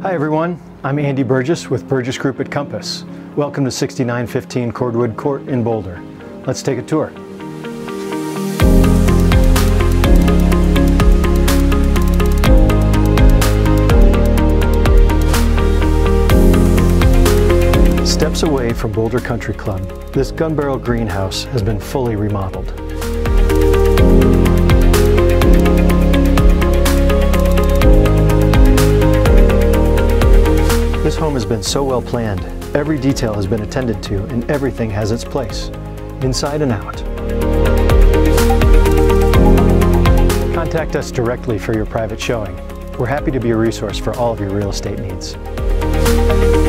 Hi everyone, I'm Andy Burgess with Burgess Group at Compass. Welcome to 6915 Cordwood Court in Boulder. Let's take a tour. Steps away from Boulder Country Club, this gun barrel greenhouse has been fully remodeled. This home has been so well planned, every detail has been attended to and everything has its place, inside and out. Contact us directly for your private showing. We're happy to be a resource for all of your real estate needs.